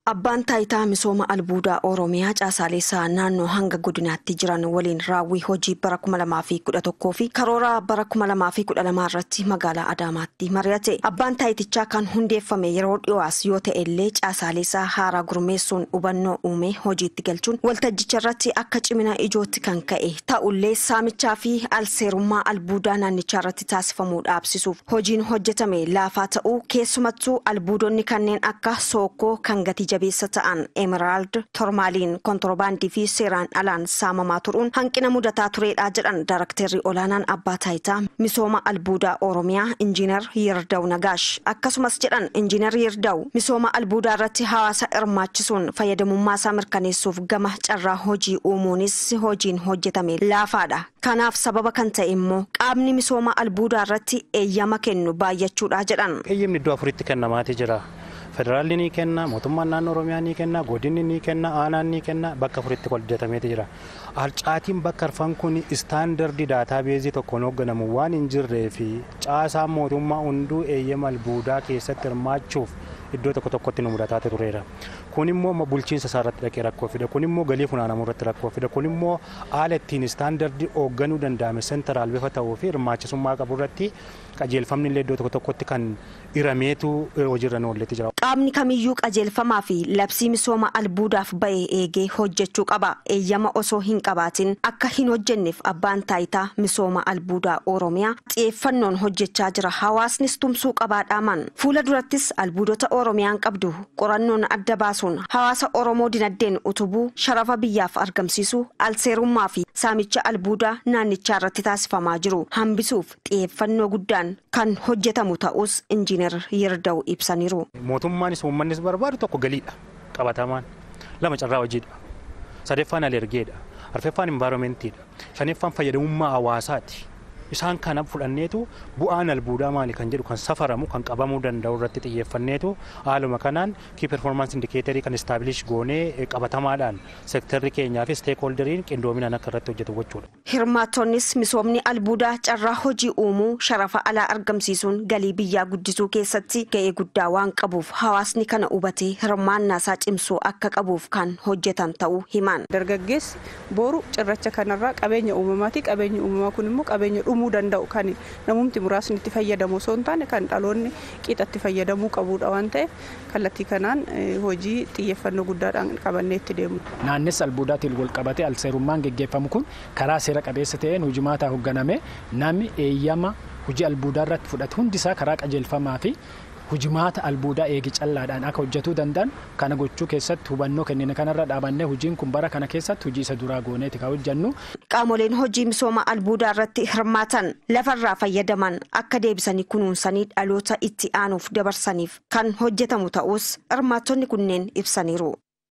Abbaan taayitaa misooma albuudaa Oromiyaa Caasaalessaa naannoo hanga godinaatti jiran waliin raawwii hojii bara 2011 fi karoora bara 2012 irratti magaalaa Adaamaatti mari'ate. Abbaan taayitichaa kan hundeeffame yeroo dhiyoos yoo ta'e illee Caasaalessaa haaraa gurmeessuun hubannoo uume hojiitti galchuun waltajjicha irratti akka cimina ijootti kan ka'e ta'ullee saamichaa fi alseerummaa albuudaa naannichaa irratti taasifamuu dhaabsisuuf hojiin hojjetame laafaa ta'uu keessumattuu albuudonni kanneen akka sookoo kan gatii jabeessa ta'an Emerald Tormaaliin kontorbaandii fi seeraan alaan saamamaa turuun hanqina mudataa tureedha jedhan Daarektarri olaanaan abbaa taayitaa misooma albuudaa Oromiyaa Injiinar Yirdaw Nagaash. Akkasumas jedhan Injiinar Yirdaw misooma albuudaa irratti hawaasa hirmaachisuun fayyadamummaa isaa mirkaneessuuf gama carraa hojii uumuunis hojiin hojjetame laafaadha. Kanaaf sababa kan ta'e immoo qaamni misooma albuudaa irratti eeyyama kennu baay'achuudha jedhan. Eeyyamni iddoo afuritti kennamaati jira. Federaalli ni kenna, mootummaan naannoo Oromiyaa ni kenna, godinni ni kenna, aanaan ni kenna, bakka afuritti qoodatameeti jira. Alcaatiin bakka arfan kun istaandardii daataabeezii tokkoon hoogganamu waan hin jirree fi caasaan mootummaa hunduu eeyyama albuudaa keessatti hirmaachuuf iddoo tokkotti nu mudataa tureera. Kun immoo bulchiinsa isaa irratti dhaqee rakkoo fida. Kun immoo galii funaanamuu irratti rakkoo fida. Kun immoo haala ittiin istaandardii hoogganuu danda'ame seentiraal bifa ta'uu fi hirmaachisummaa qabu irratti qajeelfamni illee iddoo tokkotti kan hirameetu hojiirra oolletti jira. Qaamni kamiyyuu qajeelfamaa fi labsii misooma albuudaaf ba'e eegee hojjechuu qaba. Eeyyama osoo hin qabaatin akka hin hojjenneef abbaan taayitaa misooma albuudaa Oromiyaa xiyyeeffannoon hojjechaa jira. Hawaasnis tumsuu qabaadhaaman. Fuula durattis albuudota Oromiyaan qabdu qorannoon adda baasuun hawaasa Oromoo dinagdeen utubuu sharafa biyyaaf argamsiisuu alseerummaa fi saamicha albuudaa naannichaa irratti taasifamaa jiru hambisuuf xiyyeeffannoo guddaan kan hojjetamu ta'us Injiinar Yirdaw ibsaniiru. Mootummaanis uummannis barbaadu tokko galiidha qabatamaan, lama carraa hojiidha, sadeeffaan alergeedha, arfeffaan envaayiroomentidha, shaneeffaan fayyadamummaa hawaasaati. Isaan kana fudhanneetu bu'aan albuudaa maali kan jedhu kan safaramu kan qabamuu danda'u irratti xiyyeeffanneetu haaluma kanaan key performance indicator kan establish goonee qabatamaadhaan sektarri keenyaa fi stakeholderiin qindoominaan akka irratti hojjetu gochuudha. Hirmaattonnis misoomni albuudaa carraa hojii uumuu sharafa alaa argamsiisuun galii biyyaa guddisuu keessatti ga'ee guddaa waan qabuuf hawaasni kana hubatee hirmaannaa isaa cimsuu akka qabuuf kan hojjetan ta'uu himan. Dargaggeessi boru cirracha kanarraa qabeenya uumamaati. Qabeenyi uumamaa kun immoo qabeenya dhumuu danda'u kan namumti muraasni itti fayyadamu osoo hin taane kan dhaloonni qixatti fayyadamuu qabuudha waan ta'eef kallattii kanaan hojii xiyyeeffannoo guddaadhaan qabannee itti deemu. Naannis albuudaatiin wal qabatee alseerummaan geggeeffamu kun karaa seera qabeessa ta'een hojimaataa hoogganame namni eeyyama hojii albuudaa irratti fudhatu hundisaa karaa qajeelfamaa fi hujimaata albuudaa eegi callaadhaan akka hojjetuu danda'an kana gochuu keessatti hubannoo kennina kanarra dhaabannee hojiin kun bara kana keessatti hojii isa duraa gooneeti kan hojjennu. Qaamoleen hojii misooma albuudaa irratti hirmaatan lafarraa fayyadaman akka deebisanii kunuunsanii dhaloota itti aanuuf dabarsaniif kan hojjetamu ta'us hirmaattonni kunneen ibsaniiru.